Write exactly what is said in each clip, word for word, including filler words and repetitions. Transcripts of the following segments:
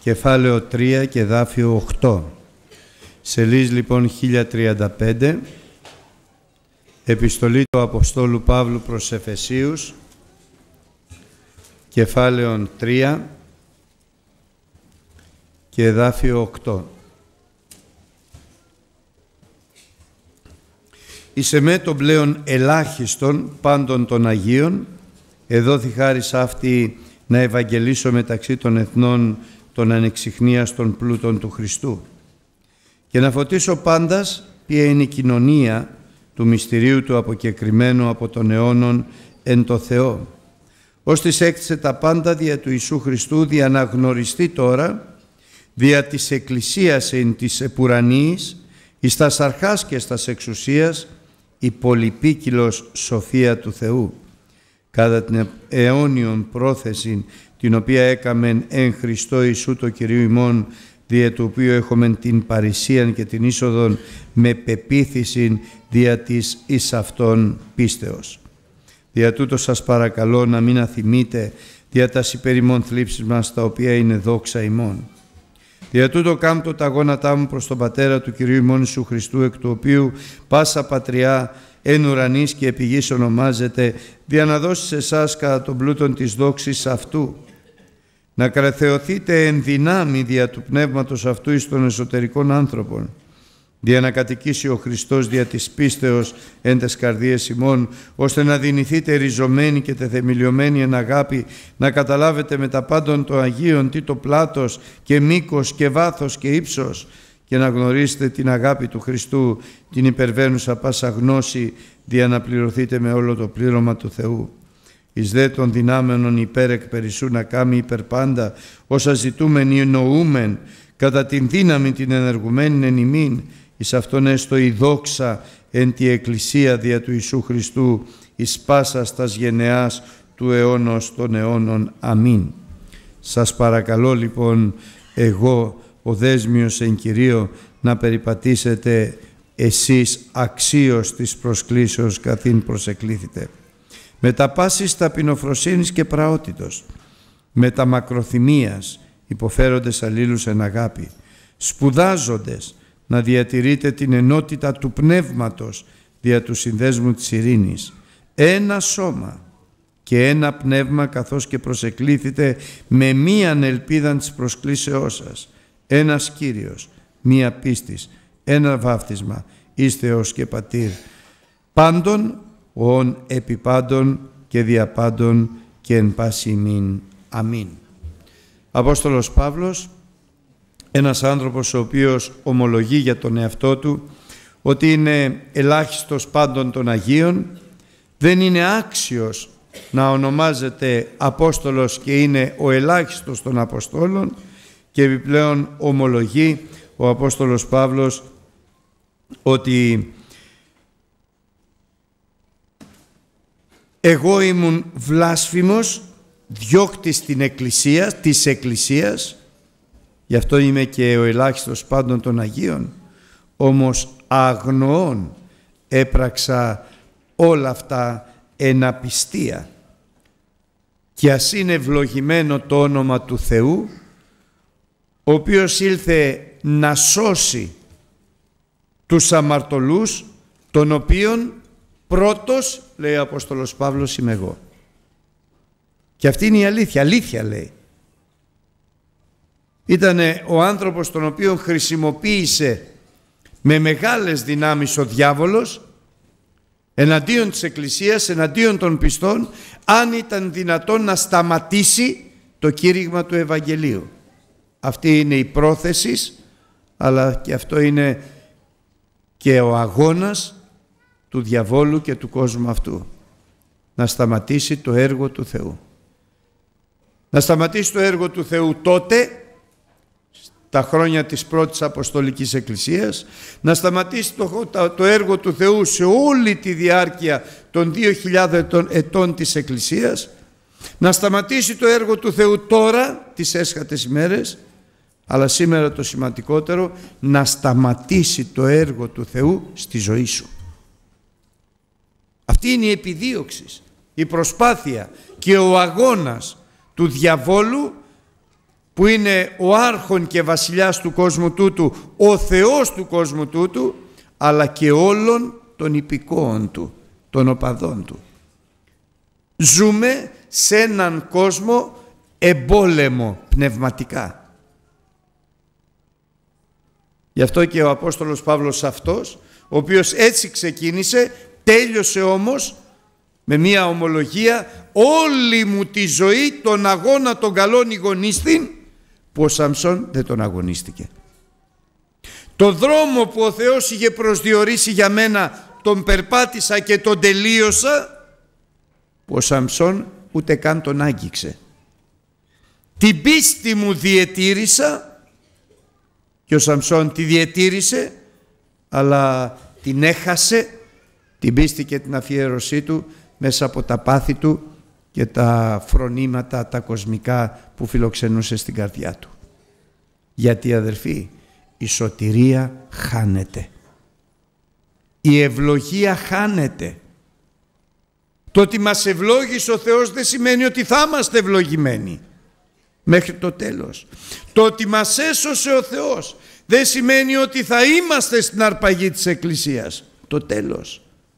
κεφάλαιο τρία και εδάφιο οκτώ. Σελίδα λοιπόν χίλια τριάντα πέντε, επιστολή του Αποστόλου Παύλου προς Εφεσίους, κεφάλαιο τρία και εδάφιο οκτώ. Εις εμέ των πλέον ελάχιστον πάντων των Αγίων, εδόθη χάρις αυτή να ευαγγελίσω μεταξύ των εθνών των ανεξιχνίαστων πλούτων του Χριστού και να φωτίσω πάντας ποια είναι η κοινωνία του μυστηρίου του αποκεκριμένου από των αιώνων εν το Θεό, ώστις έκτισε τα πάντα δια του Ιησού Χριστού, δια να γνωριστεί τώρα δια της Εκκλησίας εν της επουρανίης, εις τας αρχάς και στας εξουσίας, η πολυπίκυλος σοφία του Θεού, κατά την αιώνιον πρόθεση την οποία έκαμεν εν Χριστώ Ιησού το Κυρίου ημών, δια του οποίου έχομεν την παρησίαν και την είσοδον με πεποίθησιν δια της εις αυτόν πίστεως. Δια τούτο σας παρακαλώ να μην αθυμείτε δια τας υπερημών θλίψεις μας, τα οποία είναι δόξα ημών. Δια τούτο κάμπτω τα γόνατά μου προς τον Πατέρα του Κυρίου ημών Ιησού Χριστού, εκ του οποίου πάσα πατριά εν ουρανής και επί γης ονομάζεται, δια να δώσει σε εσάς κατά τον πλούτον της δόξης αυτού, να κρατεωθείτε εν δυνάμει δια του πνεύματος αυτού εις των εσωτερικών άνθρωπων, δια να κατοικήσει ο Χριστός δια της πίστεως εν τες καρδίες ημών, ώστε να δυνηθείτε ριζωμένοι και τεθεμελιωμένοι εν αγάπη, να καταλάβετε με τα πάντων των Αγίων τι το πλάτος και μήκος και βάθος και ύψος, και να γνωρίσετε την αγάπη του Χριστού, την υπερβαίνουσα πάσα γνώση, δια να πληρωθείτε με όλο το πλήρωμα του Θεού. Εις δε των δυνάμενων υπέρ εκ περισσού να κάμει υπερπάντα, όσα ζητούμεν ή εννοούμεν, κατά την δύναμη την ενεργουμένη εν ημίν, εις αυτόν έστω η δόξα εν τη Εκκλησία δια του Ιησού Χριστού, εις πάσας τας γενεάς του αιώνος των αιώνων. Αμήν. Σας παρακαλώ λοιπόν εγώ, ο δέσμιος εν Κυρίω, να περιπατήσετε εσείς αξίως της προσκλήσεως καθήν προσεκλήθητε, με τα πάσης ταπεινοφροσύνης και πραότητος, με τα μακροθυμίας, υποφέροντες αλλήλους εν αγάπη, σπουδάζοντες να διατηρείτε την ενότητα του πνεύματος δια του συνδέσμου της ειρήνης, ένα σώμα και ένα πνεύμα, καθώς και προσεκλήθητε με μίαν ελπίδαν της προσκλήσεώς σας, ένας Κύριος, μία πίστης, ένα βάφτισμα, εις Θεός και Πατήρ, πάντων ον επί πάντων και δια πάντων και εν πάση ημίν. Αμήν. Απόστολος Παύλος, ένας άνθρωπος ο οποίος ομολογεί για τον εαυτό του ότι είναι ελάχιστος πάντων των Αγίων, δεν είναι άξιος να ονομάζεται Απόστολος και είναι ο ελάχιστος των Αποστόλων, και επιπλέον ομολογεί ο Απόστολος Παύλος ότι εγώ ήμουν βλάσφημος, διώκτης την Εκκλησία, της Εκκλησίας, γι' αυτό είμαι και ο ελάχιστος πάντων των Αγίων, όμως αγνοών έπραξα όλα αυτά εν απιστία, και ας είναι ευλογημένο το όνομα του Θεού, ο οποίος ήλθε να σώσει τους αμαρτωλούς, των οποίων πρώτος, λέει ο Απόστολος Παύλος, είμαι εγώ. Και αυτή είναι η αλήθεια, αλήθεια λέει. Ήτανε ο άνθρωπος τον οποίον χρησιμοποίησε με μεγάλες δυνάμεις ο διάβολος εναντίον της Εκκλησίας, εναντίον των πιστών, αν ήταν δυνατόν να σταματήσει το κήρυγμα του Ευαγγελίου. Αυτή είναι η πρόθεση, αλλά και αυτό είναι και ο αγώνας του διαβόλου και του κόσμου αυτού. Να σταματήσει το έργο του Θεού. Να σταματήσει το έργο του Θεού τότε, τα χρόνια της πρώτης Αποστολικής Εκκλησίας, να σταματήσει το, το έργο του Θεού σε όλη τη διάρκεια των δύο χιλιάδες ετών της Εκκλησίας, να σταματήσει το έργο του Θεού τώρα, τις έσχατες ημέρες, αλλά σήμερα το σημαντικότερο, να σταματήσει το έργο του Θεού στη ζωή σου. Αυτή είναι η επιδίωξη, η προσπάθεια και ο αγώνας του διαβόλου που είναι ο άρχον και βασιλιάς του κόσμου τούτου, ο Θεός του κόσμου τούτου, αλλά και όλων των υπηκόων του, των οπαδών του. Ζούμε σε έναν κόσμο εμπόλεμο πνευματικά. Γι' αυτό και ο Απόστολος Παύλος αυτός, ο οποίος έτσι ξεκίνησε, τέλειωσε όμως με μία ομολογία: όλη μου τη ζωή τον αγώνα των καλών ηγονίστην, που ο Σαμσόν δεν τον αγωνίστηκε. Το δρόμο που ο Θεός είχε προσδιορίσει για μένα τον περπάτησα και τον τελείωσα, που ο Σαμσόν ούτε καν τον άγγιξε. Την πίστη μου διετήρησα, και ο Σαμσόν τη διετήρησε, αλλά την έχασε την πίστη και την αφιέρωσή του μέσα από τα πάθη του και τα φρονήματα τα κοσμικά που φιλοξενούσε στην καρδιά του. Γιατί, αδερφοί, η σωτηρία χάνεται. Η ευλογία χάνεται. Το ότι μας ευλόγησε ο Θεός δεν σημαίνει ότι θα είμαστε ευλογημένοι μέχρι το τέλος. Το ότι μας έσωσε ο Θεός δεν σημαίνει ότι θα είμαστε στην αρπαγή της Εκκλησίας το τέλος.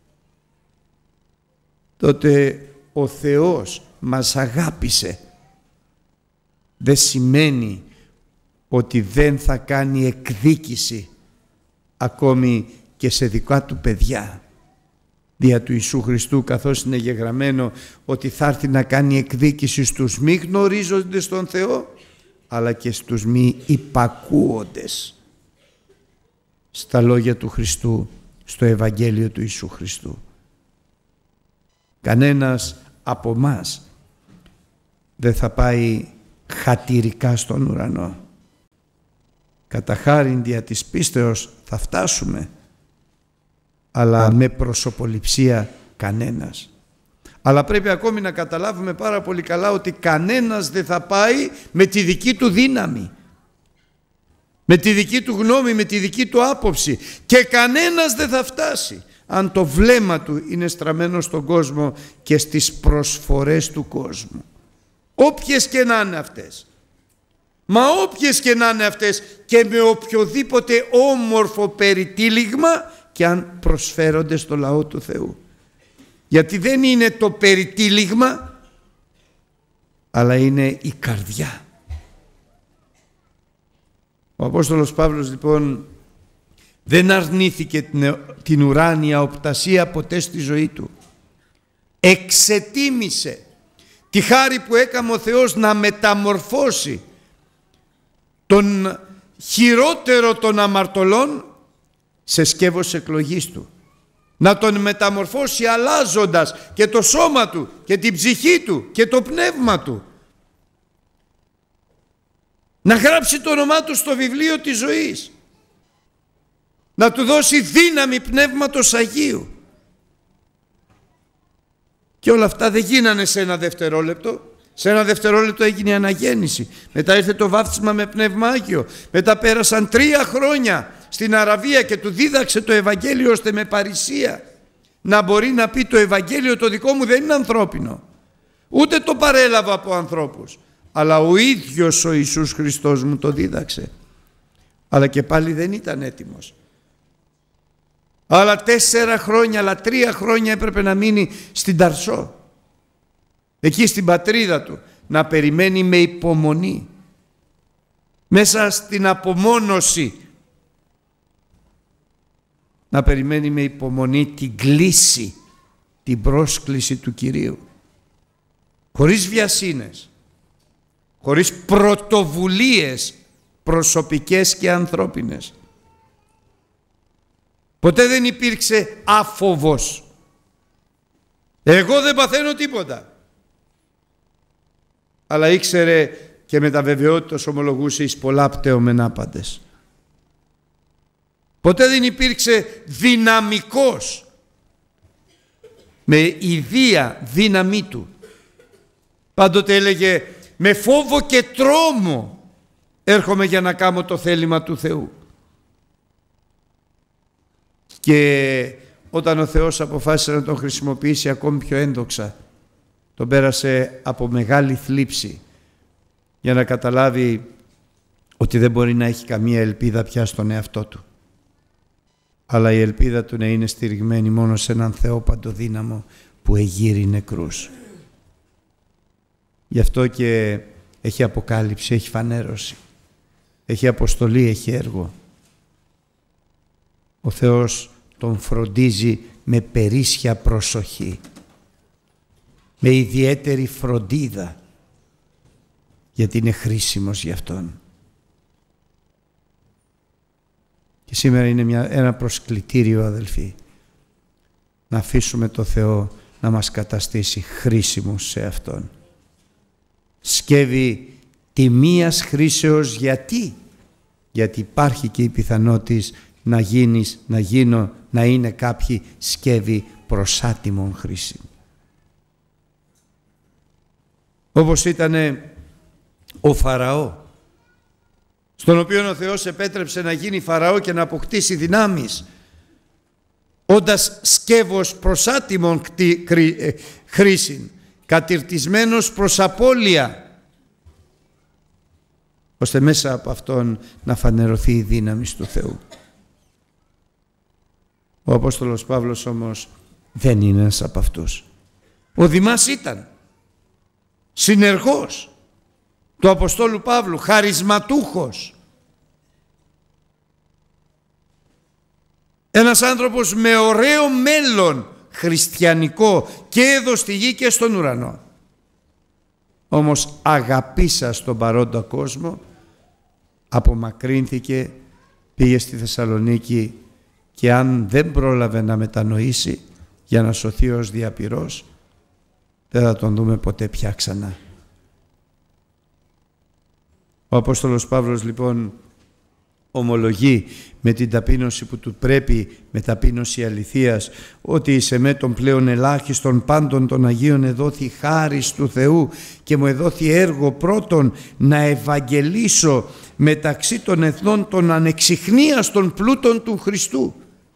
Τότε ο Θεός μας αγάπησε δεν σημαίνει ότι δεν θα κάνει εκδίκηση ακόμη και σε δικά του παιδιά δια του Ιησού Χριστού, καθώς είναι γεγραμμένο ότι θα έρθει να κάνει εκδίκηση στους μη γνωρίζοντες τον Θεό, αλλά και στους μη υπακούοντες στα λόγια του Χριστού, στο Ευαγγέλιο του Ιησού Χριστού. Κανένας από μας δεν θα πάει χατηρικά στον ουρανό. Κατά χάριν δια της πίστεως θα φτάσουμε, αλλά με προσωποληψία κανένας. Αλλά πρέπει ακόμη να καταλάβουμε πάρα πολύ καλά ότι κανένας δεν θα πάει με τη δική του δύναμη, με τη δική του γνώμη, με τη δική του άποψη, και κανένας δεν θα φτάσει αν το βλέμμα του είναι στραμμένο στον κόσμο και στις προσφορές του κόσμου, όποιες και να είναι αυτές. Μα όποιες και να είναι αυτές και με οποιοδήποτε όμορφο περιτύλιγμα και αν προσφέρονται στο λαό του Θεού. Γιατί δεν είναι το περιτύλιγμα, αλλά είναι η καρδιά. Ο Απόστολος Παύλος λοιπόν δεν αρνήθηκε την, την ουράνια οπτασία ποτέ στη ζωή του. Εξετίμησε τη χάρη που έκαμε ο Θεός να μεταμορφώσει τον χειρότερο των αμαρτωλών σε σκεύος εκλογής του. Να τον μεταμορφώσει αλλάζοντας και το σώμα του και την ψυχή του και το πνεύμα του. Να γράψει το όνομά του στο βιβλίο της ζωής. Να του δώσει δύναμη πνεύματος Αγίου. Και όλα αυτά δεν γίνανε σε ένα δευτερόλεπτο. Σε ένα δευτερόλεπτο έγινε η αναγέννηση. Μετά ήρθε το βάφτισμα με πνεύμα Άγιο. Μετά πέρασαν τρία χρόνια στην Αραβία και του δίδαξε το Ευαγγέλιο ώστε με παρησία να μπορεί να πει: το Ευαγγέλιο το δικό μου δεν είναι ανθρώπινο. Ούτε το παρέλαβα από ανθρώπους. Αλλά ο ίδιος ο Ιησούς Χριστός μου το δίδαξε. Αλλά και πάλι δεν ήταν έτοιμος. Άλλα τέσσερα χρόνια, άλλα τρία χρόνια έπρεπε να μείνει στην Ταρσό. Εκεί στην πατρίδα του, να περιμένει με υπομονή. Μέσα στην απομόνωση να περιμένει με υπομονή την κλήση, την πρόσκληση του Κυρίου. Χωρίς βιασύνες, χωρίς πρωτοβουλίες προσωπικές και ανθρώπινες. Ποτέ δεν υπήρξε άφοβος. Εγώ δεν παθαίνω τίποτα. Αλλά ήξερε και με τα βεβαιότητας ομολογούσε εις πολλά πτεωμεν άπαντες. Ποτέ δεν υπήρξε δυναμικός με ιδία δύναμή του. Πάντοτε έλεγε: με φόβο και τρόμο έρχομαι για να κάνω το θέλημα του Θεού. Και όταν ο Θεός αποφάσισε να τον χρησιμοποιήσει ακόμη πιο ένδοξα, τον πέρασε από μεγάλη θλίψη, για να καταλάβει ότι δεν μπορεί να έχει καμία ελπίδα πια στον εαυτό του. Αλλά η ελπίδα του να είναι στηριγμένη μόνο σε έναν Θεό παντοδύναμο που εγείρει νεκρούς. Γι' αυτό και έχει αποκάλυψη, έχει φανέρωση, έχει αποστολή, έχει έργο. Ο Θεός τον φροντίζει με περίσσια προσοχή, με ιδιαίτερη φροντίδα, γιατί είναι χρήσιμος για Αυτόν. Και σήμερα είναι μια, ένα προσκλητήριο, αδελφοί, να αφήσουμε το Θεό να μας καταστήσει χρήσιμους σε Αυτόν. Σκεύη τιμίας χρήσεως, γιατί? Γιατί υπάρχει και η πιθανότητα να γίνεις, να γίνω, να είναι κάποιοι σκεύη προσάτιμων χρήσεων. Όπως ήταν ο Φαραώ, στον οποίο ο Θεός επέτρεψε να γίνει Φαραώ και να αποκτήσει δυνάμεις, όντας σκεύος προσάτιμων χρήσιν, κατηρτισμένος προς απώλεια, ώστε μέσα από αυτόν να φανερωθεί η δύναμη του Θεού. Ο Απόστολος Παύλος όμως δεν είναι ένας από αυτούς. Ο Δημάς ήταν συνεργός του Αποστόλου Παύλου, χαρισματούχος. Ένας άνθρωπος με ωραίο μέλλον χριστιανικό και εδώ στη γη και στον ουρανό. Όμως αγαπήσα στον παρόντα κόσμο, απομακρύνθηκε, πήγε στη Θεσσαλονίκη και αν δεν πρόλαβε να μετανοήσει για να σωθεί ως διαπυρός, δεν θα τον δούμε ποτέ πια ξανά. Ο Απόστολος Παύλος λοιπόν ομολογεί με την ταπείνωση που του πρέπει, με ταπείνωση αληθείας, ότι σε με τον πλέον ελάχιστον πάντων των Αγίων εδόθη χάρις του Θεού και μου εδόθη έργο πρώτον να ευαγγελίσω μεταξύ των εθνών των ανεξιχνίαστων πλούτων του Χριστού.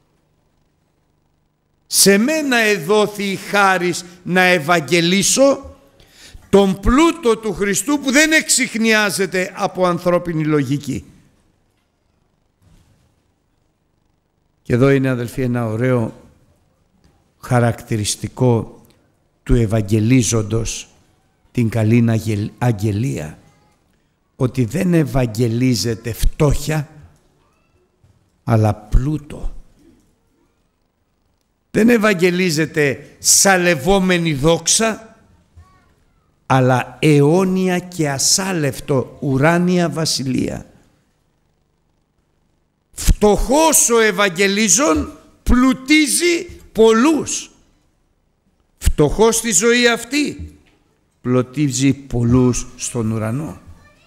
Σε μένα εδόθη η χάρις να ευαγγελίσω τον πλούτο του Χριστού που δεν εξιχνιάζεται από ανθρώπινη λογική. Και εδώ είναι, αδελφοί, ένα ωραίο χαρακτηριστικό του ευαγγελίζοντος την καλήν αγγελία, ότι δεν ευαγγελίζεται φτώχεια αλλά πλούτο. Δεν ευαγγελίζεται σαλευόμενη δόξα αλλά αιώνια και ασάλευτο ουράνια βασιλεία. Φτωχός ο Ευαγγελίζων πλουτίζει πολλούς. Φτωχός στη ζωή αυτή πλουτίζει πολλούς στον ουρανό.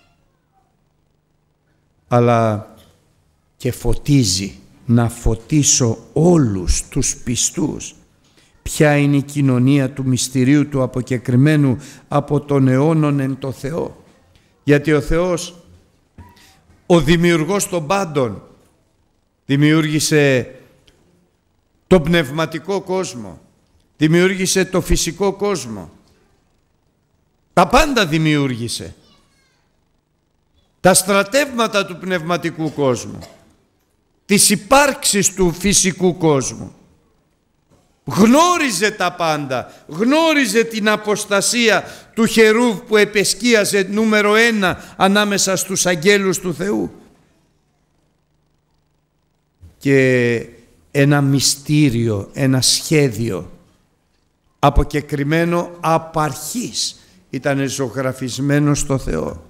Αλλά και φωτίζει, να φωτίσω όλους τους πιστούς. Ποια είναι η κοινωνία του μυστηρίου του αποκεκριμένου από τον αιώνων εν το Θεό. Γιατί ο Θεός, ο δημιουργός των πάντων, δημιούργησε το πνευματικό κόσμο, δημιούργησε το φυσικό κόσμο. Τα πάντα δημιούργησε. Τα στρατεύματα του πνευματικού κόσμου, της υπάρξης του φυσικού κόσμου. Γνώριζε τα πάντα, γνώριζε την αποστασία του Χερούβ που επεσκίαζε νούμερο ένα ανάμεσα στους αγγέλους του Θεού. Και ένα μυστήριο, ένα σχέδιο αποκεκριμένο απ' αρχής ήταν ζωγραφισμένο στο Θεό,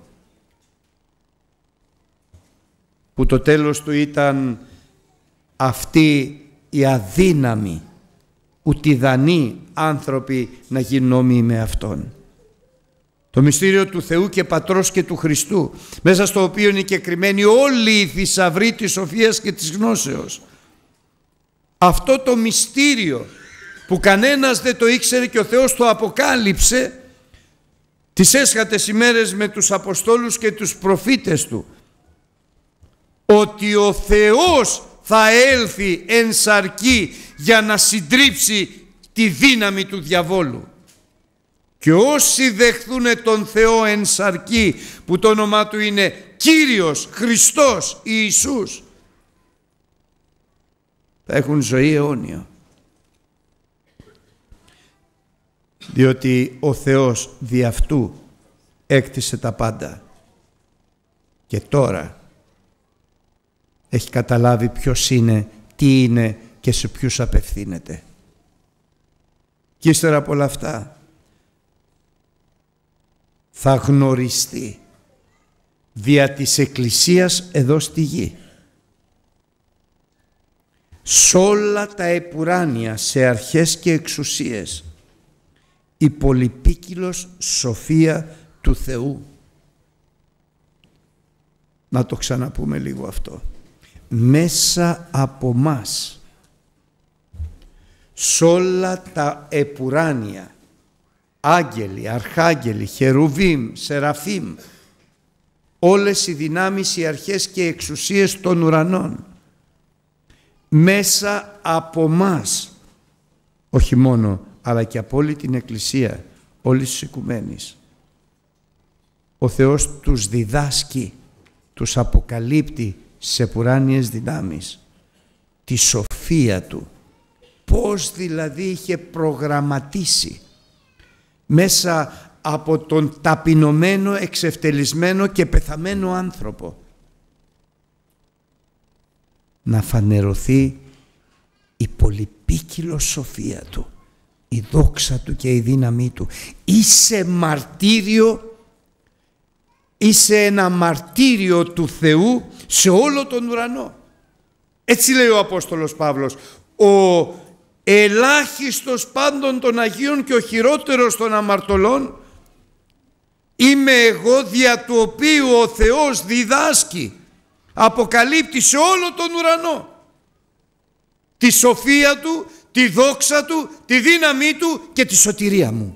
που το τέλος του ήταν αυτοί οι αδύναμοι, ουτιδανοί άνθρωποι να γίνουν όμοιοι με Αυτόν. Το μυστήριο του Θεού και Πατρός και του Χριστού, μέσα στο οποίο είναι και κρυμμένοι όλοι οι θησαυροί της σοφίας και της γνώσεως. Αυτό το μυστήριο που κανένας δεν το ήξερε και ο Θεός το αποκάλυψε τις έσχατες ημέρες με τους Αποστόλους και τους προφήτες Του, ότι ο Θεός θα έλθει εν σαρκή για να συντρίψει τη δύναμη του διαβόλου. Και όσοι δεχθούν τον Θεό εν σαρκή, που το όνομά Του είναι Κύριος, Χριστός, Ιησούς, θα έχουν ζωή αιώνια. Διότι ο Θεός δι' αυτού έκτισε τα πάντα. Και τώρα έχει καταλάβει ποιος είναι, τι είναι και σε ποιους απευθύνεται. Και ύστερα από όλα αυτά θα γνωριστεί δια της Εκκλησίας εδώ στη γη. Σ' όλα τα επουράνια, σε αρχές και εξουσίες, η πολυπίκυλος σοφία του Θεού. Να το ξαναπούμε λίγο αυτό. Μέσα από μας, σ' όλα τα επουράνια, άγγελοι, αρχάγγελοι, χερουβίμ, σεραφίμ, όλες οι δυνάμεις, οι αρχές και εξουσίες των ουρανών, μέσα από μας, όχι μόνο, αλλά και από όλη την Εκκλησία, όλης της οικουμένης, ο Θεός τους διδάσκει, τους αποκαλύπτει σε πουράνιες δυνάμεις τη σοφία Του, πώς δηλαδή είχε προγραμματίσει μέσα από τον ταπεινωμένο, εξευτελισμένο και πεθαμένο άνθρωπο να φανερωθεί η πολυπίκυλος σοφία Του, η δόξα Του και η δύναμή Του. Είσαι μαρτύριο, είσαι ένα μαρτύριο του Θεού σε όλο τον ουρανό. Έτσι λέει ο Απόστολος Παύλος, ο ελάχιστος πάντων των Αγίων και ο χειρότερος των αμαρτωλών είμαι εγώ, δια του οποίου ο Θεός διδάσκει, αποκαλύπτει σε όλο τον ουρανό τη σοφία Του, τη δόξα Του, τη δύναμή Του και τη σωτηρία μου.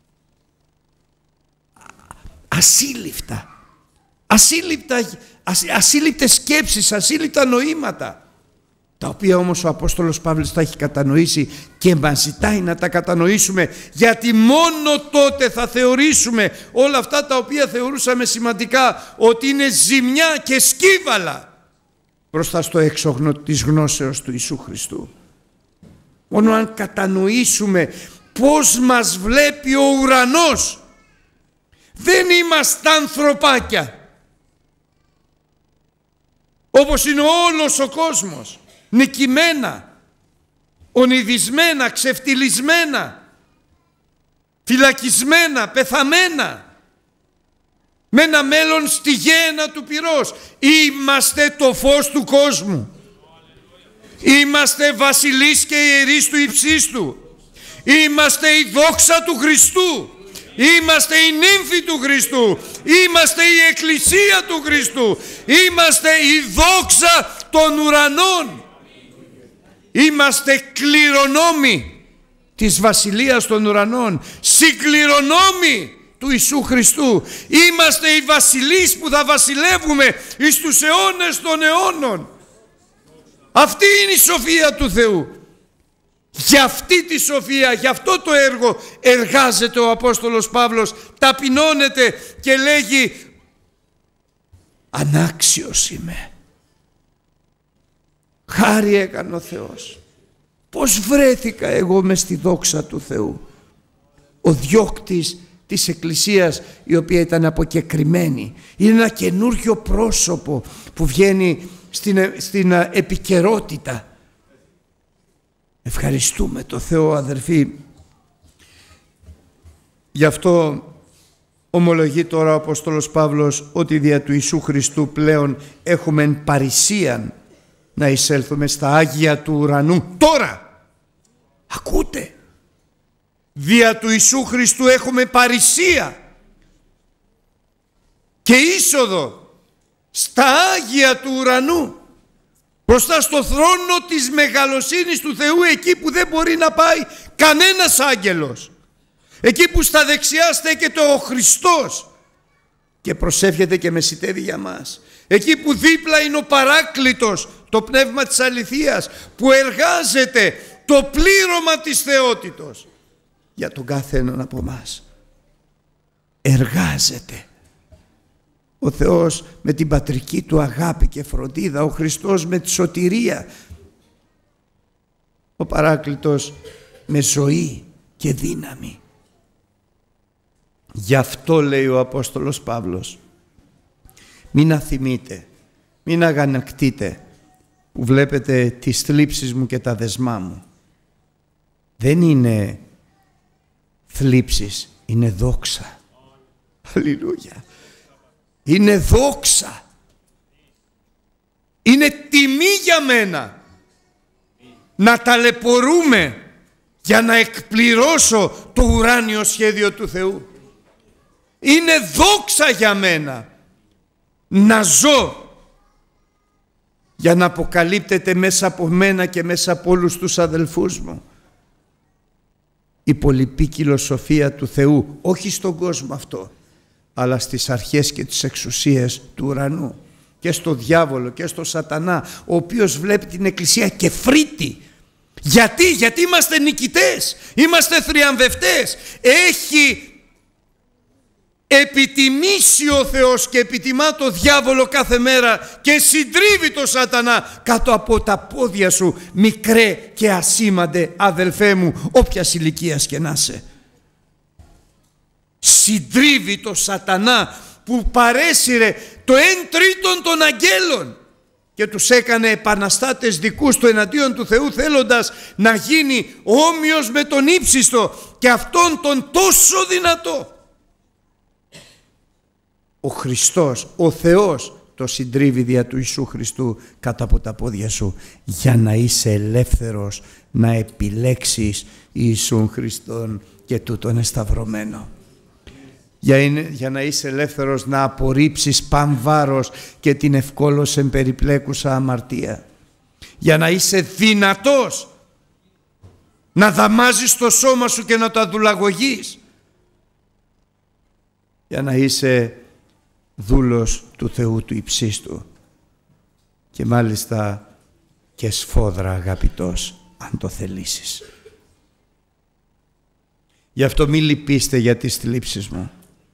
Ασύλληπτα, ασύλληπτα, ασύλληπτες σκέψεις, ασύλληπτα νοήματα, τα οποία όμως ο Απόστολος Παύλος τα έχει κατανοήσει και μας ζητάει να τα κατανοήσουμε, γιατί μόνο τότε θα θεωρήσουμε όλα αυτά τα οποία θεωρούσαμε σημαντικά ότι είναι ζημιά και σκύβαλα μπροστά στο έξογνο της γνώσεως του Ιησού Χριστού. Μόνο αν κατανοήσουμε πώς μας βλέπει ο ουρανός, δεν είμαστε ανθρωπάκια όπως είναι όλος ο κόσμος, νικημένα, ονειδισμένα, ξεφτυλισμένα, φυλακισμένα, πεθαμένα, με ένα μέλλον στη γέννα του πυρός. Είμαστε το φως του κόσμου. Είμαστε βασιλείς και ιερείς του υψίστου. Είμαστε η δόξα του Χριστού. Είμαστε η νύμφη του Χριστού. Είμαστε η εκκλησία του Χριστού. Είμαστε η δόξα των ουρανών. Είμαστε κληρονόμοι της βασιλείας των ουρανών, συγκληρονόμοι του Ιησού Χριστού. Είμαστε οι βασιλείς που θα βασιλεύουμε εις τους αιώνες των αιώνων. Αυτή είναι η σοφία του Θεού. Για αυτή τη σοφία, για αυτό το έργο εργάζεται ο Απόστολος Παύλος, ταπεινώνεται και λέγει ανάξιος είμαι. Χάρη έκανε ο Θεός. Πώς βρέθηκα εγώ μες στη δόξα του Θεού. Ο διώκτης της Εκκλησίας, η οποία ήταν αποκεκριμένη, είναι ένα καινούργιο πρόσωπο που βγαίνει στην, στην επικαιρότητα. Ευχαριστούμε το Θεό, αδερφοί. Γι' αυτό ομολογεί τώρα ο Απόστολος Παύλος ότι δια του Ιησού Χριστού πλέον έχουμε εν παρησίαν να εισέλθουμε στα Άγια του ουρανού τώρα. Ακούτε, δια του Ιησού Χριστού έχουμε παρησία και είσοδο στα Άγια του ουρανού, μπροστά στο θρόνο της μεγαλοσύνης του Θεού, εκεί που δεν μπορεί να πάει κανένας άγγελος, εκεί που στα δεξιά στέκεται ο Χριστός και προσεύχεται και μεσιτεύει για μας, εκεί που δίπλα είναι ο Παράκλητος, το πνεύμα της αληθείας, που εργάζεται το πλήρωμα της θεότητος για τον κάθε έναν από μας. εργάζεται. Ο Θεός με την πατρική του αγάπη και φροντίδα, ο Χριστός με τη σωτηρία, ο Παράκλητος με ζωή και δύναμη. Γι' αυτό λέει ο Απόστολος Παύλος, μην αθυμείτε, μην αγανακτείτε που βλέπετε τις θλίψεις μου και τα δεσμά μου. Δεν είναι θλίψεις, είναι δόξα. Αλληλούια. Είναι δόξα. Είναι τιμή για μένα να ταλαιπωρούμε για να εκπληρώσω το ουράνιο σχέδιο του Θεού. Είναι δόξα για μένα να ζω για να αποκαλύπτεται μέσα από μένα και μέσα από όλους τους αδελφούς μου η πολυπίκυλο σοφία του Θεού, όχι στον κόσμο αυτό, αλλά στις αρχές και τις εξουσίες του ουρανού, και στο διάβολο και στο σατανά, ο οποίος βλέπει την Εκκλησία και φρύτει. Γιατί, γιατί είμαστε νικητές, είμαστε θριαμβευτές. Έχει επιτιμήσει ο Θεός και επιτιμά το διάβολο κάθε μέρα και συντρίβει το σατανά κάτω από τα πόδια σου, μικρέ και ασήμαντε αδελφέ μου, όποιας ηλικίας και να είσαι. Συντρίβει το σατανά που παρέσυρε το εν τρίτον των αγγέλων και τους έκανε επαναστάτες δικούς του εναντίον του Θεού, θέλοντας να γίνει όμοιος με τον ύψιστο και αυτόν τον τόσο δυνατό. Ο Χριστός, ο Θεός το συντρίβει δια του Ιησού Χριστού κάτω από τα πόδια σου, για να είσαι ελεύθερος να επιλέξεις Ιησούν Χριστόν και τούτον εσταυρωμένο. Για, είναι, για να είσαι ελεύθερος να απορρίψεις παν βάρος και την ευκόλως εμπεριπλέκουσα αμαρτία. Για να είσαι δυνατός να δαμάζεις το σώμα σου και να το αδουλαγωγείς. Για να είσαι δούλος του Θεού του υψίστου και μάλιστα και σφόδρα αγαπητός, αν το θελήσεις. Γι' αυτό μη λυπήστε για τις θλίψεις μου,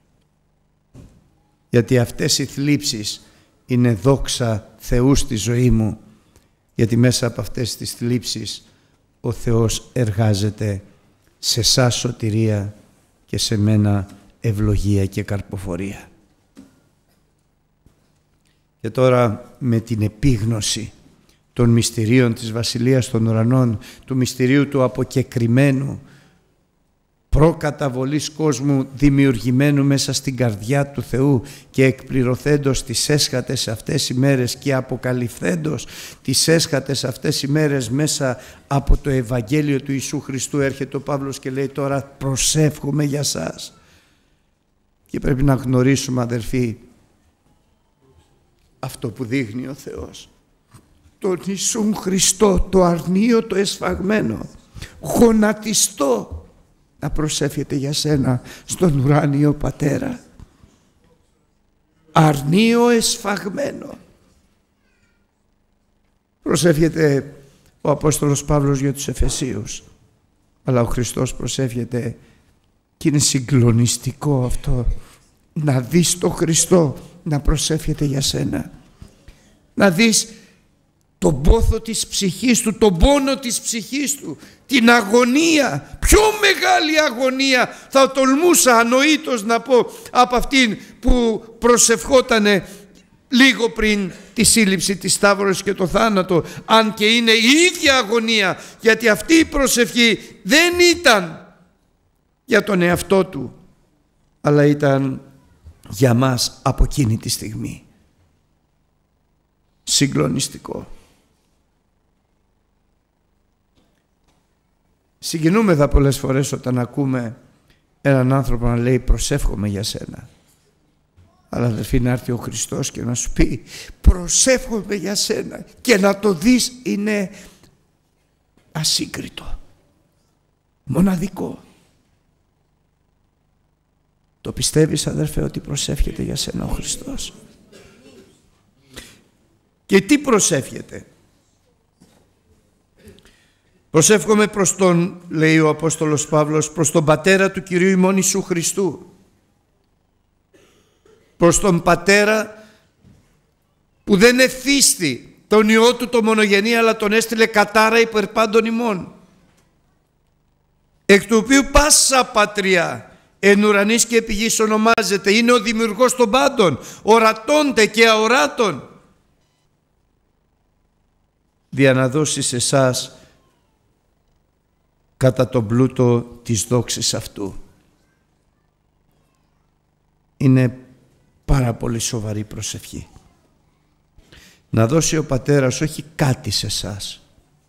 γιατί αυτές οι θλίψεις είναι δόξα Θεού στη ζωή μου, γιατί μέσα από αυτές τις θλίψεις ο Θεός εργάζεται σε εσάς σωτηρία και σε μένα ευλογία και καρποφορία. Και τώρα με την επίγνωση των μυστηρίων της Βασιλείας των Ουρανών, του μυστηρίου του αποκεκριμένου, προκαταβολής κόσμου δημιουργημένου μέσα στην καρδιά του Θεού και εκπληρωθέντος τις έσχατες αυτές οι μέρες και αποκαλυφθέντος τις έσχατες αυτές οι μέρες μέσα από το Ευαγγέλιο του Ιησού Χριστού, έρχεται ο Παύλος και λέει τώρα προσεύχομαι για σας. Και πρέπει να γνωρίσουμε, αδερφοί, αυτό που δείχνει ο Θεός, τον Ιησούν Χριστό, το αρνείο το εσφαγμένο, γονατιστό, να προσεύχεται για σένα στον ουράνιο Πατέρα. Αρνείο εσφαγμένο. Προσεύχεται ο Απόστολος Παύλος για τους Εφεσίους, αλλά ο Χριστός προσεύχεται και είναι συγκλονιστικό αυτό, να δεις τον Χριστό να προσεύχεται για σένα, να δεις τον πόθο της ψυχής του, τον πόνο της ψυχής του, την αγωνία, πιο μεγάλη αγωνία θα τολμούσα ανοήτως να πω από αυτήν που προσευχότανε λίγο πριν τη σύλληψη, τη σταύρωση και το θάνατο, αν και είναι η ίδια αγωνία, γιατί αυτή η προσευχή δεν ήταν για τον εαυτό του, αλλά ήταν για μας από εκείνη τη στιγμή. Συγκλονιστικό. Συγκινούμεθα πολλές φορές όταν ακούμε έναν άνθρωπο να λέει προσεύχομαι για σένα, αλλά αδελφοί, να έρθει ο Χριστός και να σου πει προσεύχομαι για σένα και να το δεις είναι ασύγκριτο, μοναδικό. Το πιστεύεις, αδερφέ, ότι προσεύχεται για σένα ο Χριστός? Και τι προσεύχεται? Προσεύχομαι προς τον, λέει ο Απόστολος Παύλος, προς τον Πατέρα του Κυρίου ημών Ιησού Χριστού, προς τον Πατέρα που δεν εθίστη τον Υιό του το μονογενή, αλλά τον έστειλε κατάρα υπερ πάντων ημών, εκ του οποίου πάσα πατριά εν ουρανής και επί γης ονομάζεται, είναι ο δημιουργός των πάντων, ορατώνται και αοράτων, δια να δώσει σε εσάς κατά τον πλούτο της δόξης αυτού. Είναι πάρα πολύ σοβαρή προσευχή. Να δώσει ο Πατέρας όχι κάτι σε εσάς,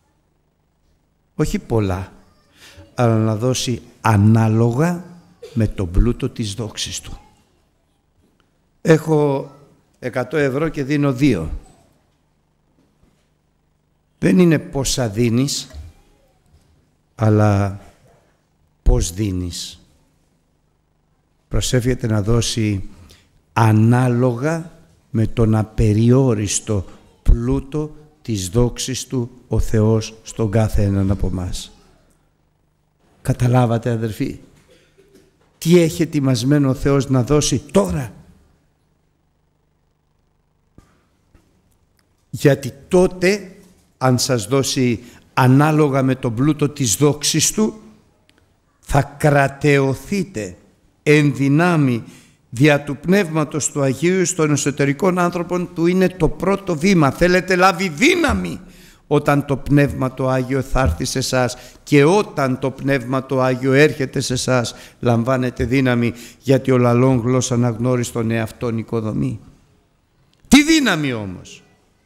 όχι πολλά, αλλά να δώσει ανάλογα με τον πλούτο της δόξης του. Έχω εκατό ευρώ και δίνω δύο. Δεν είναι πόσα δίνεις, αλλά πώς δίνεις. Προσεύχεται να δώσει ανάλογα με τον απεριόριστο πλούτο της δόξης του ο Θεός στον κάθε έναν από μας. Καταλάβατε, αδερφοί, τι έχει ετοιμασμένο ο Θεός να δώσει τώρα? Γιατί τότε, αν σας δώσει ανάλογα με τον πλούτο της δόξης του, θα κρατεωθείτε εν δυνάμει δια του Πνεύματος του Αγίου στον εσωτερικών άνθρωπων του. Είναι το πρώτο βήμα. Θέλετε λάβει δύναμη όταν το Πνεύμα το Άγιο θα έρθει σε εσάς, και όταν το Πνεύμα το Άγιο έρχεται σε εσάς λαμβάνετε δύναμη, γιατί ο λαλών γλώσσα αναγνώριστον εαυτόν οικοδομή. Τι δύναμη όμως?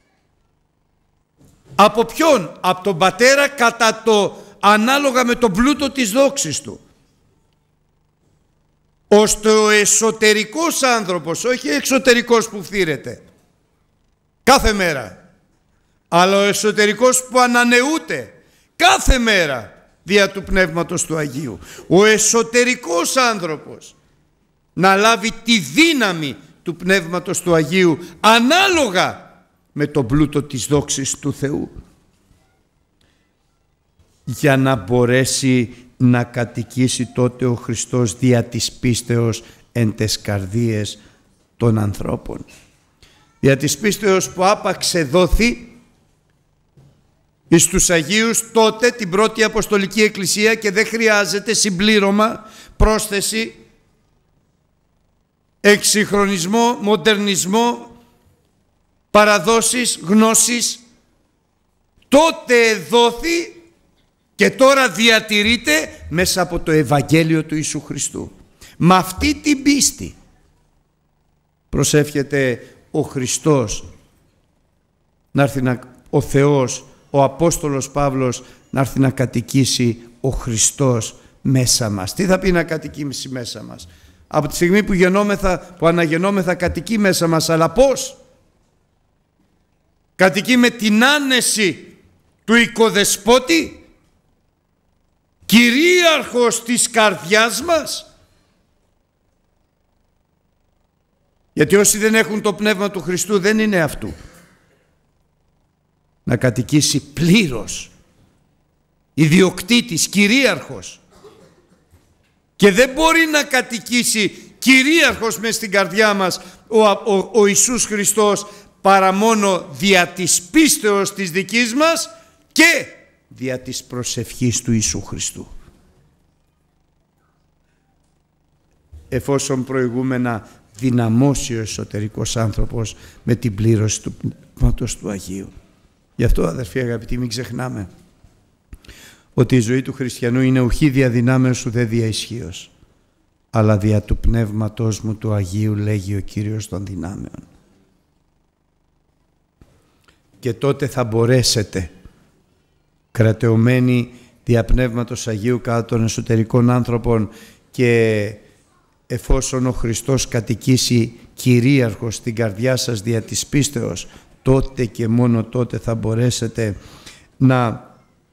Από ποιον? Από τον Πατέρα, κατά το ανάλογα με τον πλούτο της δόξης του, ώστε ο εσωτερικός άνθρωπος, όχι εξωτερικός που φθήρεται κάθε μέρα, αλλά ο εσωτερικός που ανανεούται κάθε μέρα δια του Πνεύματος του Αγίου, ο εσωτερικός άνθρωπος να λάβει τη δύναμη του Πνεύματος του Αγίου ανάλογα με τον πλούτο της δόξης του Θεού, για να μπορέσει να κατοικήσει τότε ο Χριστός δια της πίστεως εν τες καρδίες των ανθρώπων. Δια της πίστεως που άπαξε δόθη εις τους Αγίους τότε την πρώτη Αποστολική Εκκλησία, και δεν χρειάζεται συμπλήρωμα, πρόσθεση, εξυγχρονισμό, μοντερνισμό, παραδόσεις, γνώσεις. Τότε δόθη και τώρα διατηρείται μέσα από το Ευαγγέλιο του Ιησού Χριστού. Με αυτή την πίστη προσεύχεται ο Χριστός να έρθει να, ο Θεός, ο Απόστολος Παύλος, να έρθει να κατοικήσει ο Χριστός μέσα μας. Τι θα πει να κατοικήσει μέσα μας? Από τη στιγμή που, γεννόμεθα, που αναγεννόμεθα κατοικεί μέσα μας, αλλά πώς? Κατοικεί με την άνεση του οικοδεσπότη, κυρίαρχος της καρδιάς μας. Γιατί όσοι δεν έχουν το Πνεύμα του Χριστού δεν είναι αυτού. Να κατοικήσει πλήρως, ιδιοκτήτης, κυρίαρχος. Και δεν μπορεί να κατοικήσει κυρίαρχος μες στην καρδιά μας ο, ο, ο Ιησούς Χριστός παρά μόνο δια της πίστεως της δικής μας και δια της προσευχής του Ιησού Χριστού. Εφόσον προηγούμενα δυναμώσει ο εσωτερικός άνθρωπος με την πλήρωση του Πνεύματος του Αγίου. Γι' αυτό, αδερφοί αγαπητοί, μην ξεχνάμε ότι η ζωή του χριστιανού είναι ουχή δια δυνάμεως ουδέ δια ισχύος, αλλά δια του Πνεύματος μου του Αγίου, λέγει ο Κύριος των δυνάμεων. Και τότε θα μπορέσετε, κρατεωμένοι δια Πνεύματος Αγίου κατά των εσωτερικών άνθρωπων, και εφόσον ο Χριστός κατοικήσει κυρίαρχος στην καρδιά σας δια της πίστεως, τότε και μόνο τότε θα μπορέσετε να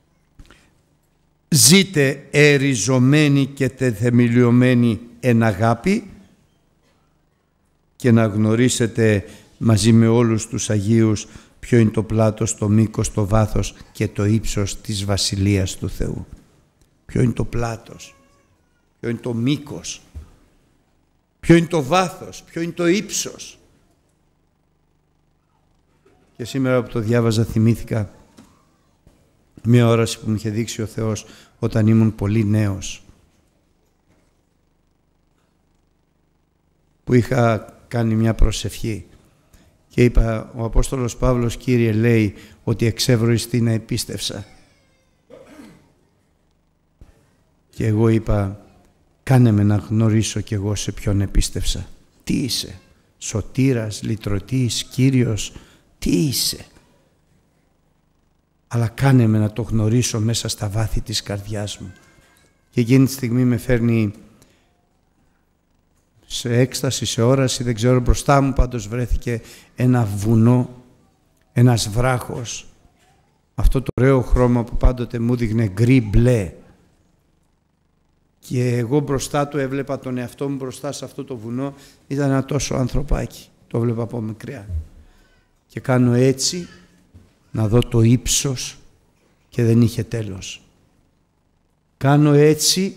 ζείτε εριζωμένοι και τεθεμελιωμένοι εν αγάπη και να γνωρίσετε μαζί με όλους τους Αγίους ποιο είναι το πλάτος, το μήκος, το βάθος και το ύψος της Βασιλείας του Θεού. Ποιο είναι το πλάτος, ποιο είναι το μήκος, ποιο είναι το βάθος, ποιο είναι το ύψος. Και σήμερα που το διάβαζα θυμήθηκα μια όραση που μου είχε δείξει ο Θεός όταν ήμουν πολύ νέος, που είχα κάνει μια προσευχή και είπα, ο Απόστολος Παύλος, Κύριε, λέει ότι εξεύρω εις τι να επίστευσα. Και εγώ είπα, κάνε με να γνωρίσω κι εγώ σε ποιον επίστευσα. Τι είσαι, σωτήρας, λυτρωτής, Κύριος, τι είσαι. Αλλά κάνε με να το γνωρίσω μέσα στα βάθη της καρδιάς μου. Και εκείνη τη στιγμή με φέρνει σε έκσταση, σε όραση, δεν ξέρω, μπροστά μου πάντως βρέθηκε ένα βουνό, ένας βράχος, αυτό το ωραίο χρώμα που πάντοτε μου δείχνε γκρι μπλε. Και εγώ μπροστά του έβλεπα τον εαυτό μου μπροστά σε αυτό το βουνό, ήταν ένα τόσο ανθρωπάκι, το βλέπα από μικριά. Και κάνω έτσι να δω το ύψος και δεν είχε τέλος. Κάνω έτσι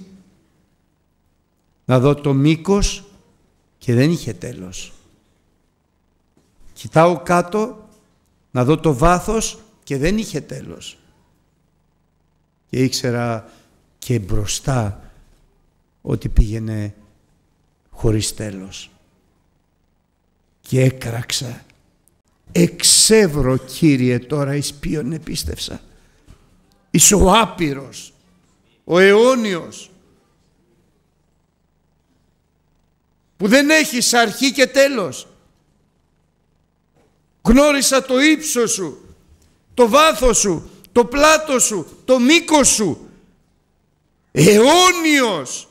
να δω το μήκος και δεν είχε τέλος. Κοιτάω κάτω να δω το βάθος και δεν είχε τέλος. Και ήξερα και μπροστά ότι πήγαινε χωρίς τέλος. Και έκραξα, εξεύρω, Κύριε, τώρα εις ποιον επίστευσα. Είσαι ο άπειρος, ο αιώνιος, που δεν έχεις αρχή και τέλος. Γνώρισα το ύψος σου, το βάθος σου, το πλάτος σου, το μήκος σου. Αιώνιος.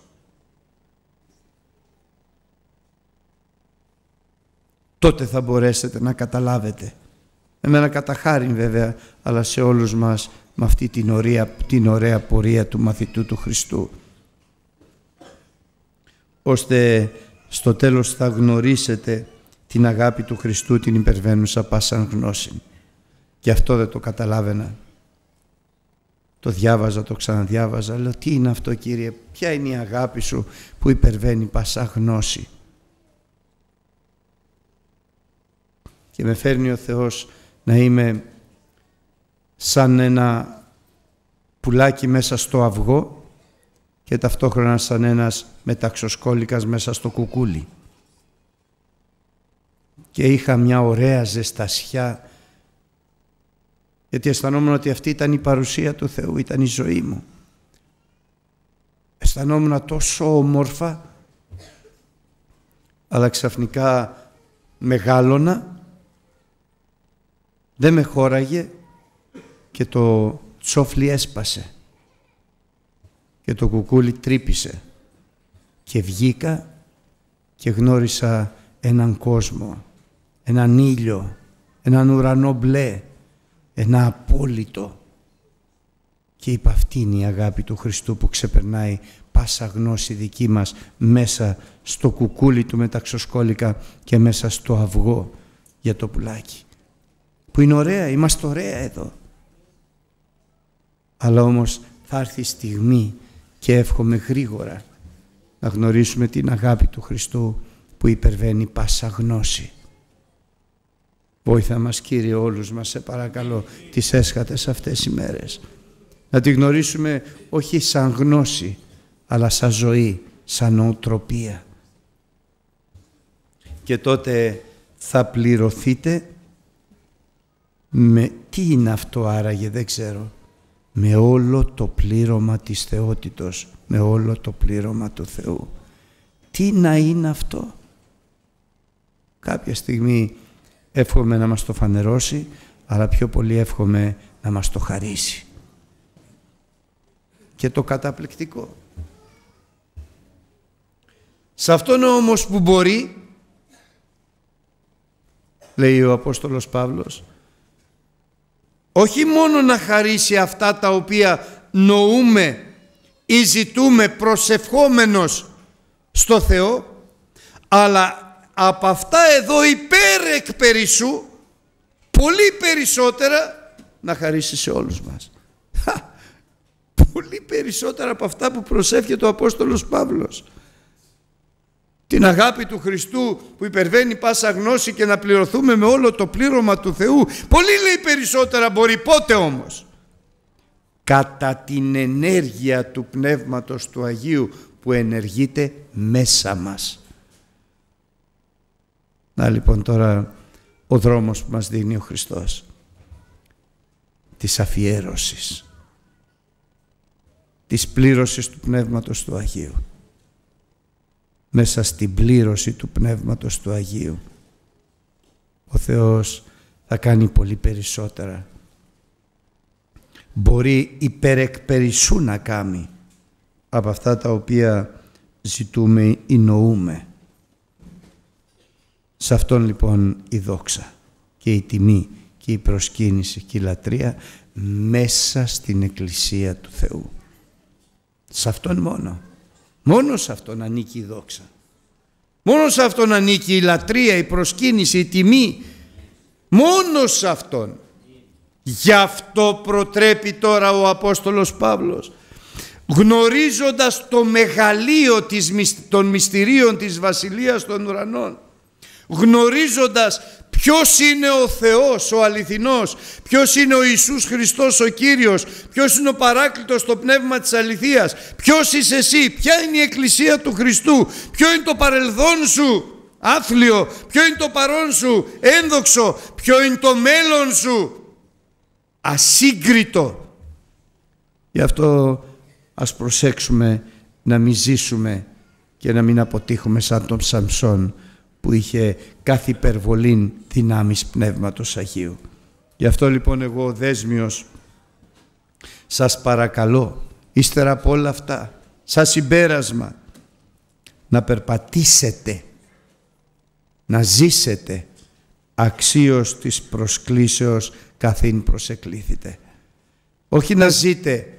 Τότε θα μπορέσετε να καταλάβετε. Εμένα κατά χάριν βέβαια, αλλά σε όλους μας με αυτή την ωραία, την ωραία πορεία του μαθητού του Χριστού. Ώστε στο τέλος θα γνωρίσετε την αγάπη του Χριστού, την υπερβαίνουσα πάσαν γνώση. Και αυτό δεν το καταλάβαινα. Το διάβαζα, το ξαναδιάβαζα, λέω τι είναι αυτό, Κύριε, ποια είναι η αγάπη σου που υπερβαίνει πάσα γνώση. Και με φέρνει ο Θεός να είμαι σαν ένα πουλάκι μέσα στο αυγό και ταυτόχρονα σαν ένας μεταξοσκόλικας μέσα στο κουκούλι. Και είχα μια ωραία ζεστασιά, γιατί αισθανόμουν ότι αυτή ήταν η παρουσία του Θεού, ήταν η ζωή μου. Αισθανόμουν τόσο όμορφα, αλλά ξαφνικά μεγάλωνα, δεν με χώραγε και το τσόφλι έσπασε και το κουκούλι τρύπησε και βγήκα και γνώρισα έναν κόσμο, έναν ήλιο, έναν ουρανό μπλε, ένα απόλυτο. Και είπα, αυτή είναι η αγάπη του Χριστού που ξεπερνάει πάσα γνώση δική μας μέσα στο κουκούλι του μεταξοσκόλικα και μέσα στο αυγό για το πουλάκι. Που είναι ωραία, είμαστε ωραία εδώ. Αλλά όμως θα έρθει η στιγμή και εύχομαι γρήγορα να γνωρίσουμε την αγάπη του Χριστού που υπερβαίνει πάσα γνώση. Βόηθα μας, Κύριε, όλους μας, σε παρακαλώ, τις έσχατες αυτές οι μέρες. Να τη γνωρίσουμε όχι σαν γνώση, αλλά σαν ζωή, σαν νοοτροπία. Και τότε θα πληρωθείτε με, τι είναι αυτό άραγε, δεν ξέρω, με όλο το πλήρωμα της θεότητος, με όλο το πλήρωμα του Θεού. Τι να είναι αυτό? Κάποια στιγμή εύχομαι να μας το φανερώσει, αλλά πιο πολύ εύχομαι να μας το χαρίσει. Και το καταπληκτικό. Σε αυτόν όμως που μπορεί, λέει ο Απόστολος Παύλος, όχι μόνο να χαρίσει αυτά τα οποία νοούμε ή ζητούμε προσευχόμενος στο Θεό, αλλά από αυτά εδώ υπέρ εκ περισσού, πολύ περισσότερα να χαρίσει σε όλους μας. Πολύ περισσότερα από αυτά που προσεύχεται ο Απόστολος Παύλος. την αγάπη του Χριστού που υπερβαίνει πάσα γνώση και να πληρωθούμε με όλο το πλήρωμα του Θεού. Πολύ λέει περισσότερα μπορεί. Πότε όμως? Κατά την ενέργεια του Πνεύματος του Αγίου που ενεργείται μέσα μας. Να λοιπόν τώρα ο δρόμος που μας δίνει ο Χριστός της αφιέρωσης, της πλήρωσης του Πνεύματος του Αγίου. Μέσα στην πλήρωση του Πνεύματος του Αγίου ο Θεός θα κάνει πολύ περισσότερα. Μπορεί υπερεκπερισσού να κάνει από αυτά τα οποία ζητούμε ή νοούμε. Σε αυτόν λοιπόν η δόξα και η τιμή και η προσκύνηση και η λατρεία μέσα στην Εκκλησία του Θεού. Σε αυτόν μόνο. Μόνο σε αυτόν ανήκει η δόξα. Μόνο σε αυτόν ανήκει η λατρεία, η προσκύνηση, η τιμή. Μόνο σε αυτόν. Γι' αυτό προτρέπει τώρα ο Απόστολος Παύλος, γνωρίζοντας το μεγαλείο των μυστηρίων της Βασιλείας των Ουρανών, γνωρίζοντας ποιος είναι ο Θεός ο αληθινός, ποιος είναι ο Ιησούς Χριστός ο Κύριος, ποιος είναι ο Παράκλητος το Πνεύμα της αληθείας, ποιος είσαι εσύ, ποια είναι η Εκκλησία του Χριστού, ποιο είναι το παρελθόν σου άθλιο, ποιο είναι το παρόν σου ένδοξο, ποιο είναι το μέλλον σου ασύγκριτο. Γι' αυτό ας προσέξουμε να μην ζήσουμε και να μην αποτύχουμε σαν τον Σαμψόν που είχε κάθε υπερβολήν δυνάμεις Πνεύματος Αγίου. Γι' αυτό λοιπόν εγώ ο Δέσμιος σας παρακαλώ, ύστερα από όλα αυτά, σαν συμπέρασμα, να περπατήσετε, να ζήσετε αξίως της προσκλήσεως καθήν προσεκλήθητε. Όχι να ζείτε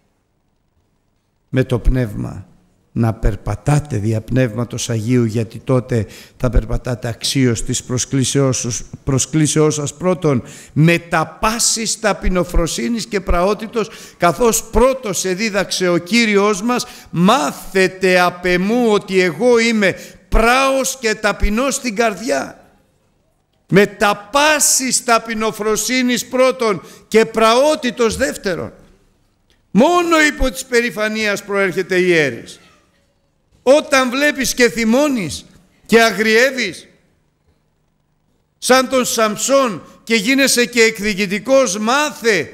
με το πνεύμα, να περπατάτε δια Πνεύματος Αγίου, γιατί τότε θα περπατάτε αξίως της προσκλήσεώς, προσκλήσεώς σας πρώτον με τα πάσης ταπεινοφροσύνης και πραότητος, καθώς πρώτος εδίδαξε ο Κύριος μας, μάθετε απ' εμού ότι εγώ είμαι πράος και ταπεινός στην καρδιά. Με τα πάσης ταπεινοφροσύνης πρώτον και πραότητος δεύτερον. Μόνο υπό της περηφανίας προέρχεται η έρης. Όταν βλέπεις και θυμώνεις και αγριεύεις σαν τον Σαμψόν και γίνεσαι και εκδικητικός, μάθε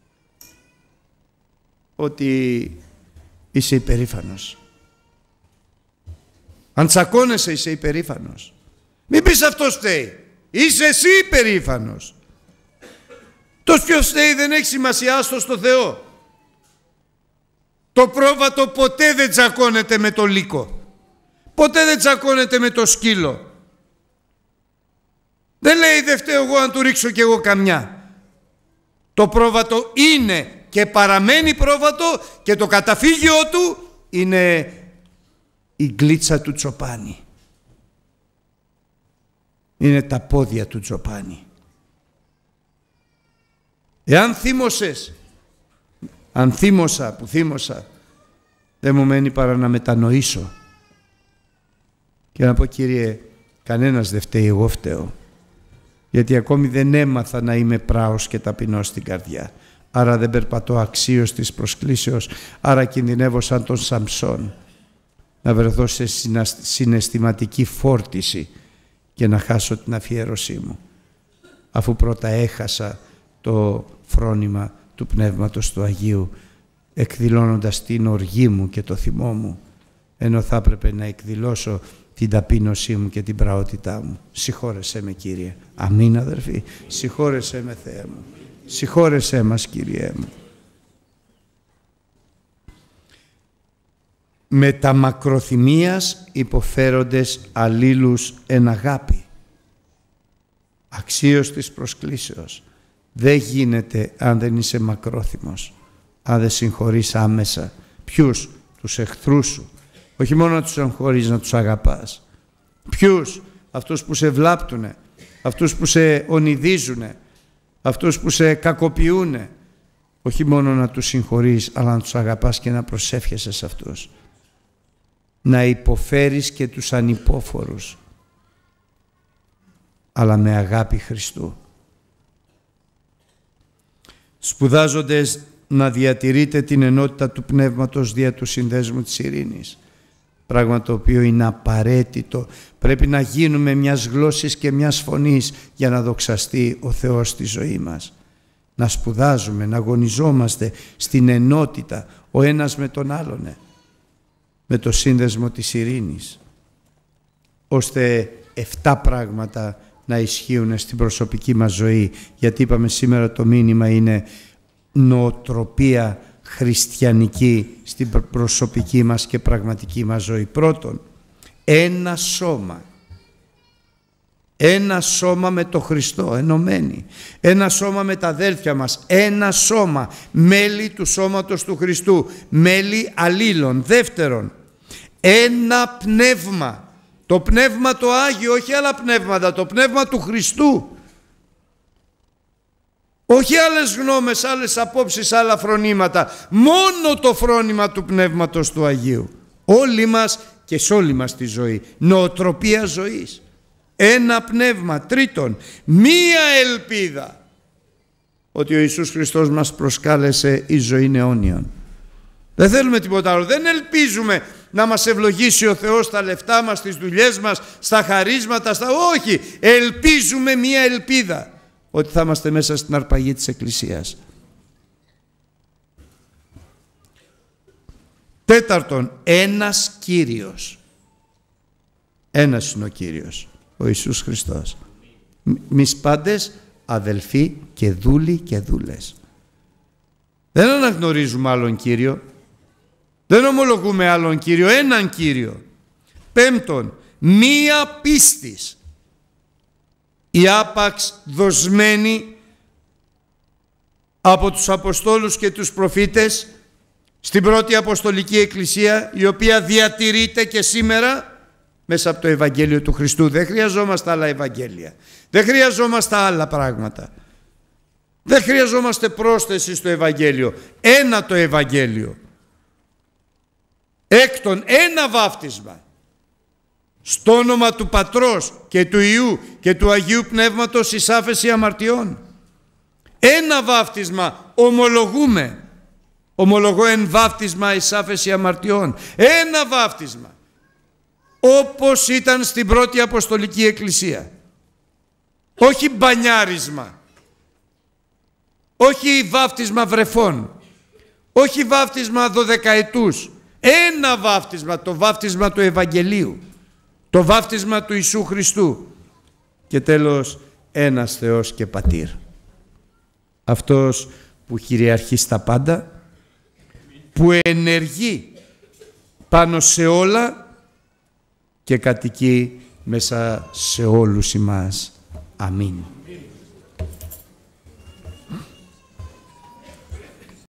ότι είσαι υπερήφανος. Αν τσακώνεσαι είσαι υπερήφανος. Μην πεις αυτός φταίει. Είσαι εσύ υπερήφανος. Το ποιος φταίει δεν έχει σημασία, άστο στο Θεό. Το πρόβατο ποτέ δεν τσακώνεται με το λύκο. Ποτέ δεν τσακώνεται με το σκύλο. Δεν λέει δεν φταίω εγώ αν του ρίξω κι εγώ καμιά. Το πρόβατο είναι και παραμένει πρόβατο και το καταφύγιο του είναι η γκλίτσα του Τσοπάνη. Είναι τα πόδια του Τσοπάνη. Εάν θύμωσες, αν θύμωσα που θύμωσα, δεν μου μένει παρά να μετανοήσω και να πω Κύριε, κανένας δεν φταίει, εγώ φταίω, γιατί ακόμη δεν έμαθα να είμαι πράος και ταπεινός στην καρδιά, άρα δεν περπατώ αξίως της προσκλήσεως, άρα κινδυνεύω σαν τον Σαμψόν να βρεθώ σε συναισθηματική φόρτιση και να χάσω την αφιέρωσή μου, αφού πρώτα έχασα το φρόνημα του Πνεύματος του Αγίου, εκδηλώνοντας την οργή μου και το θυμό μου, ενώ θα έπρεπε να εκδηλώσω την ταπείνωσή μου και την πραότητά μου. Συγχώρεσέ με Κύριε. Αμήν αδερφοί. Συγχώρεσέ με Θεέ μου. Συγχώρεσέ μας Κύριε μου. Με τα μακροθυμίας υποφέροντες αλλήλους εν αγάπη. Αξίως της προσκλήσεως. Δεν γίνεται αν δεν είσαι μακρόθυμος, αν δεν συγχωρείς άμεσα. Ποιους? Τους εχθρούς σου. Όχι μόνο να τους συγχωρείς, να τους αγαπάς. Ποιους? Αυτούς που σε βλάπτουνε, αυτούς που σε ονειδίζουνε, αυτούς που σε κακοποιούνε. Όχι μόνο να τους συγχωρείς, αλλά να τους αγαπάς και να προσεύχεσαι σε αυτούς. να υποφέρεις και τους ανυπόφορους, αλλά με αγάπη Χριστού. Σπουδάζοντες να διατηρείτε την ενότητα του Πνεύματος δια του συνδέσμου της ειρήνης, πράγμα το οποίο είναι απαραίτητο. Πρέπει να γίνουμε μιας γλώσσης και μιας φωνής για να δοξαστεί ο Θεός στη ζωή μας. Να σπουδάζουμε, να αγωνιζόμαστε στην ενότητα ο ένας με τον άλλον, με το σύνδεσμο της ειρήνης, ώστε εφτά πράγματα να ισχύουν στην προσωπική μας ζωή, γιατί είπαμε σήμερα το μήνυμα είναι νοοτροπία χριστιανική στην προσωπική μας και πραγματική μας ζωή. Πρώτον, ένα σώμα. Ένα σώμα με το Χριστό, ενωμένοι. Ένα σώμα με τα αδέλφια μας. Ένα σώμα, μέλη του σώματος του Χριστού. Μέλη αλλήλων. Δεύτερον, ένα πνεύμα. Το πνεύμα το Άγιο, όχι άλλα πνεύματα, το πνεύμα του Χριστού. Όχι άλλες γνώμες, άλλες απόψεις, άλλα φρονήματα. Μόνο το φρόνημα του Πνεύματος του Αγίου. Όλοι μας και σε όλη μας τη ζωή. Νοοτροπία ζωής. Ένα πνεύμα. Τρίτον, μία ελπίδα. Ότι ο Ιησούς Χριστός μας προσκάλεσε η ζωή αιώνιον. Δεν θέλουμε τίποτα άλλο. Δεν ελπίζουμε να μας ευλογήσει ο Θεός στα λεφτά μας, στις δουλειές μας, στα χαρίσματα, στα... όχι. Ελπίζουμε μία ελπίδα. Ότι θα είμαστε μέσα στην αρπαγή της Εκκλησίας. Τέταρτον, ένας Κύριος. Ένας είναι ο Κύριος, ο Ιησούς Χριστός. Εμείς πάντες αδελφοί και δούλοι και δούλες. Δεν αναγνωρίζουμε άλλον Κύριο. Δεν ομολογούμε άλλον Κύριο, έναν Κύριο. Πέμπτον, μία πίστης. Η άπαξ δοσμένη από τους Αποστόλους και τους προφήτες στην πρώτη Αποστολική Εκκλησία, η οποία διατηρείται και σήμερα μέσα από το Ευαγγέλιο του Χριστού. Δεν χρειαζόμαστε άλλα Ευαγγέλια. Δεν χρειαζόμαστε άλλα πράγματα. Δεν χρειαζόμαστε πρόσθεση στο Ευαγγέλιο. Ένα το Ευαγγέλιο. Έκτον, ένα βάφτισμα. Στο όνομα του Πατρός και του Υιού και του Αγίου Πνεύματος εις άφεση αμαρτιών. Ένα βάφτισμα ομολογούμε. Ομολογώ εν βάφτισμα εις άφεση αμαρτιών. Ένα βάφτισμα. Όπως ήταν στην πρώτη Αποστολική Εκκλησία. Όχι μπανιάρισμα. Όχι βάφτισμα βρεφών. Όχι βάφτισμα δωδεκαετούς. Ένα βάφτισμα, το βάφτισμα του Ευαγγελίου. Το βάφτισμα του Ιησού Χριστού. Και τέλος, ένας Θεός και Πατήρ. Αυτός που κυριαρχεί στα πάντα, που ενεργεί πάνω σε όλα και κατοικεί μέσα σε όλους εμάς. Αμήν.